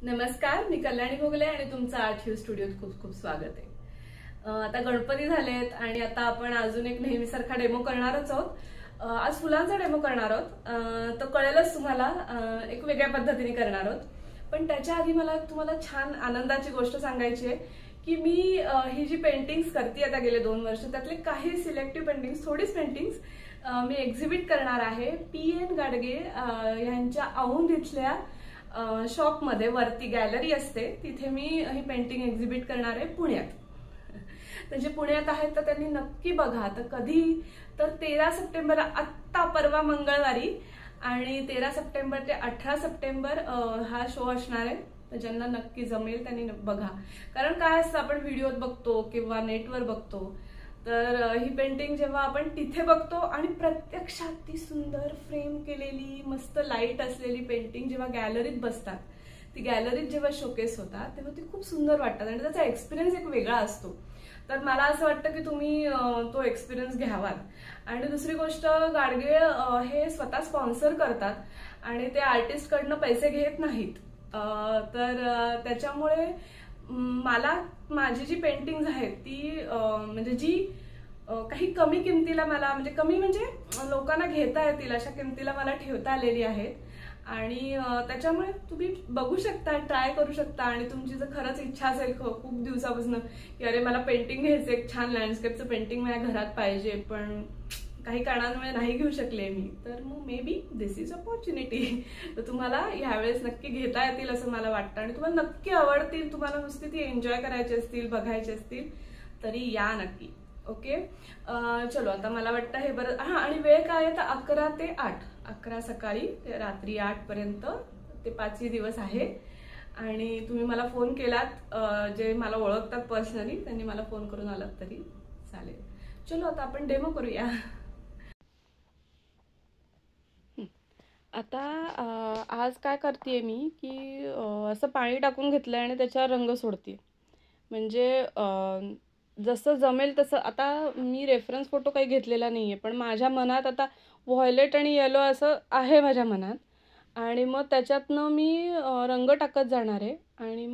नमस्कार, मी कल्याणी भोगले आणि तुमचं आर्ट हिल स्टुडिओत खूप खूप स्वागत आहे. आता गणपती झालेत आणि आता आपण अजून एक नेहमीसारखा डेमो करणारच आहोत. आज फुलांचा डेमो करणार आहोत. तर कळेलच तुम्हाला एक वेगळ्या पद्धतीने करणार आहोत. पण त्याच्या आधी मला तुम्हाला छान आनंदाची गोष्ट सांगायची आहे की मी ही जी पेंटिंग्स करते आता गेले 2 वर्ष त्यातले काही सिलेक्टिव्ह पेंटिंग्स, थोडीच पेंटिंग्स मी एक्झिबिट करणार आहे. PN गाडगे यांच्या औंध इथल्या शॉपमध्ये वरती गॅलरी असते, तिथे मी ही पेंटिंग एक्झिबिट करणार आहे पुण्यात. म्हणजे पुण्यात आहेत तर त्यांनी नक्की बघा. तर कधी तर 13 सप्टेंबर, आत्ता परवा मंगळवारी, आणि 13 सप्टेंबर ते 18 सप्टेंबर हा शो असणार आहे. तर ज्यांना नक्की जमेल त्यांनी बघा. कारण काय असतं, आपण व्हिडिओत बघतो किंवा नेटवर बघतो, तर ही पेंटिंग जेव्हा आपण तिथे बघतो आणि प्रत्यक्षात ती सुंदर फ्रेम केलेली मस्त लाईट असलेली पेंटिंग जेव्हा गॅलरीत बसतात, ती गॅलरीत जेव्हा शोकेस होतात तेव्हा ती खूप सुंदर वाटतात आणि त्याचा एक्सपिरियन्स एक वेगळा असतो. तर मला असं वाटतं की तुम्ही तो एक्सपिरियन्स घ्यावात. आणि दुसरी गोष्ट, गाडगे हे स्वतः स्पॉन्सर करतात आणि ते आर्टिस्ट कडनं पैसे घेत नाहीत. तर त्याच्यामुळे मला माझी जी पेंटिंग्स आहेत ती म्हणजे जी काही कमी किमतीला मला, म्हणजे कमी म्हणजे लोकांना घेता येतील अशा किमतीला मला ठेवता आलेली आहेत. आणि त्याच्यामुळे तुम्ही बघू शकता, ट्राय करू शकता. आणि तुमची जर खरंच इच्छा असेल खूप दिवसापासून की अरे मला पेंटिंग घ्यायचं, एक छान लँडस्केपचं पेंटिंग माझ्या घरात पाहिजे, पण काही कारणांमुळे नाही घेऊ शकले मी, तर मग may be this is opportunity. तर तुम्हाला यावेळेस नक्की घेता येतील असं मला वाटतं आणि तुम्हाला नक्की आवडतील. तुम्हाला नुसती ती एन्जॉय करायची असतील, बघायची असतील तरी या नक्की. ओके, चलो आता मला वाटतं हे बरं. हां, आणि वेळ काय आहे तर 11 ते 8, 11 सकाळी ते रात्री 8 पर्यंत ते 5 दिवस आहे. आणि तुम्ही मला फोन केलात, जे मला ओळखतात पर्सनली त्यांनी मला फोन करून आलात तरी चालेल. चलो आता आपण डेमो करूया. आता आज काय करते मी की असं पाणी टाकून घेतलंय आणि त्याच्यावर रंग सोडते. म्हणजे जसं जमेल तसं. आता मी रेफरन्स फोटो काही घेतलेला नाहीये, पण माझ्या मनात आता व्हायोलेट आणि येलो असं आहे माझ्या मनात. आणि मग त्याच्यातनं मी रंग टाकत जाणार आहे आणि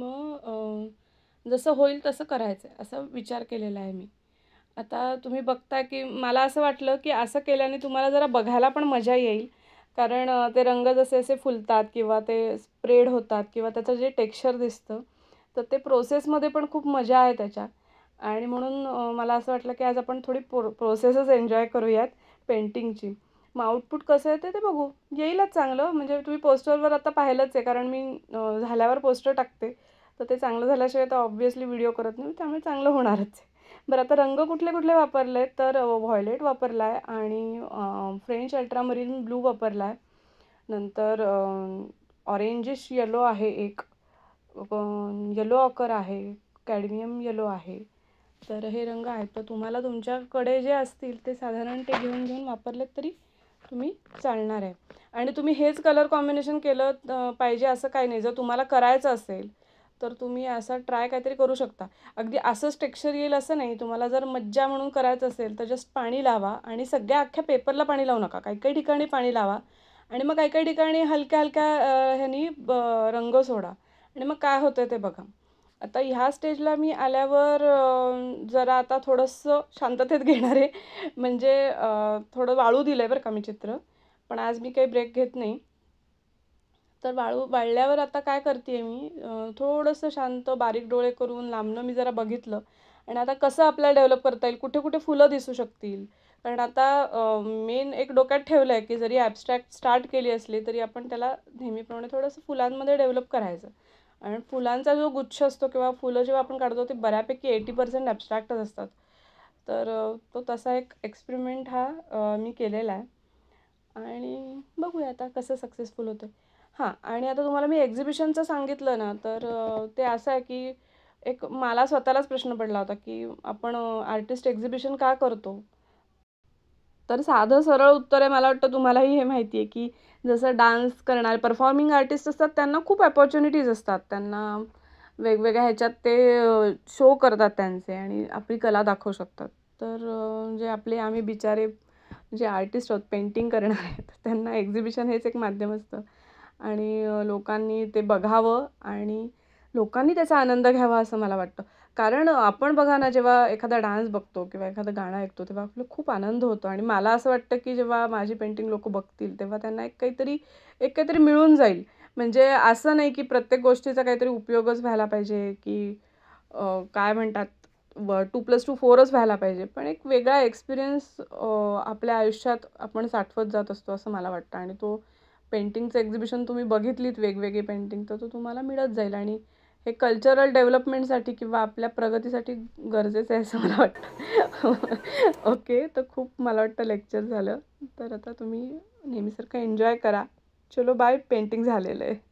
मग जसं होईल तसं करायचं आहे असा विचार केलेला आहे मी. आता तुम्ही बघता की मला असं वाटलं की असं केल्याने तुम्हाला जरा बघायला पण मजा येईल. कारण ते रंग जसे असे फुलतात किंवा ते स्प्रेड होतात किंवा त्याचं जे टेक्स्चर दिसतं, तर ते प्रोसेसमध्ये पण खूप मजा आहे त्याच्यात. आणि म्हणून मला असं वाटलं की आज आपण थोडी प्रोसेसच एन्जॉय करूयात पेंटिंगची. मग आउटपुट कसं येतं ते बघू. येईलच चांगलं. म्हणजे तुम्ही पोस्टरवर आता पाहिलंच आहे, कारण मी झाल्यावर पोस्टर टाकते. तर ते चांगलं झाल्याशिवाय तर ऑब्व्हियसली व्हिडिओ करत नाही, त्यामुळे चांगलं होणारच आहे. बरं, आता रंग कुठले कुठले वापरले तर व्हायोलेट वापरला आहे आणि फ्रेंच अल्ट्रामरीन ब्लू वापरला आहे. नंतर ऑरेंजिश येलो आहे एक, येलो ऑकर आहे, कॅडमियम येलो आहे. तर हे रंग आहेत. तर तुम्हाला तुमच्याकडे जे असतील ते साधारण ते घेऊन घेऊन वापरलेत तरी तुम्ही चालणार आहे. आणि तुम्ही हेच कलर कॉम्बिनेशन केलं पाहिजे असं काही नाही. जर तुम्हाला करायचं असेल तर तुम्ही असं ट्राय काहीतरी करू शकता. अगदी असंच टेक्स्चर येईल असं नाही. तुम्हाला जर मज्जा म्हणून करायचं असेल तर जस्ट पाणी लावा आणि सगळ्या अख्ख्या पेपरला पाणी लावू नका. काही काही ठिकाणी पाणी लावा आणि मग काही काही ठिकाणी हलक्या हलक्या ह्यानी रंग सोडा आणि मग काय होतं ते बघा. आता ह्या स्टेजला मी आल्यावर जरा आता थोडंसं शांततेत घेणार आहे. म्हणजे थोडं वाळू दिलं आहे बरं का मी चित्र, पण आज मी काही ब्रेक घेत नाही. तर वाळल्यावर आता काय करते मी, थोडंसं शांत बारीक डोळे करून लांबनं मी जरा बघितलं. आणि आता कसं आपल्याला डेव्हलप करता येईल, कुठे कुठे फुलं दिसू शकतील. कारण आता मेन एक डोक्यात ठेवलं आहे की जरी ॲबस्ट्रॅक्ट स्टार्ट केली असली तरी आपण त्याला नेहमीप्रमाणे थोडंसं फुलांमध्ये डेव्हलप करायचं. आणि फुलांचा जो गुच्छ असतो किंवा फुलं जेव्हा आपण काढतो ते बऱ्यापैकी 80% ॲबस्ट्रॅक्टच असतात. तर तो तसा एक एक्सपेरिमेंट हा मी केलेला आहे आणि बघूया आता कसं सक्सेसफुल होतं. हां, आणि आता तुम्हाला मी एक्झिबिशनचं सांगितलं ना, तर ते असं आहे की एक मला स्वतःलाच प्रश्न पडला होता की आपण आर्टिस्ट एक्झिबिशन का करतो? तर साधं सरळ उत्तर आहे, मला वाटतं तुम्हालाही हे माहिती आहे की जसं डान्स करणारे परफॉर्मिंग आर्टिस्ट असतात त्यांना खूप अपॉर्च्युनिटीज असतात. त्यांना वेगवेगळ्या ह्याच्यात ते शो करतात त्यांचे आणि आपली कला दाखवू शकतात. तर जे आपले आम्ही बिचारे जे आर्टिस्ट आहोत, पेंटिंग करणारे आहेत, त्यांना एक्झिबिशन हेच एक माध्यम असतं. आणि लोकांनी ते बघावं आणि लोकांनी त्याचा आनंद घ्यावा असं मला वाटतं. कारण आपण बघा ना, जेव्हा एखादा डान्स बघतो किंवा एखादं गाणं ऐकतो, तेव्हा आपल्याला खूप आनंद होतो आणि मला असं वाटतं, की जेव्हा माझी पेंटिंग लोकं बघतील, तेव्हा त्यांना एक काहीतरी मिळून जाईल. म्हणजे असं नाही, की प्रत्येक गोष्टीचा काहीतरी उपयोगच व्हायला पाहिजे, की काय म्हणतात 2+2 4च व्हायला पाहिजे. पण एक वेगळा एक्सपिरियन्स आपल्या आयुष्यात आपण साठवत जात असतो असं मला वाटतं आणि तो पेंटिंगचं एक्झिबिशन तुम्ही बघितलीत वेगवेगळी पेंटिंग तर तो तुम्हाला मिळत जाईल आणि हे कल्चरल डेव्हलपमेंटसाठी किंवा आपल्या प्रगतीसाठी गरजेचं आहे असं मला वाटतं. ओके, तर खूप मला वाटतं लेक्चर झालं. तर आता तुम्ही नेहमीसारखं एन्जॉय करा. चलो बाय, पेंटिंग झालेलं आहे.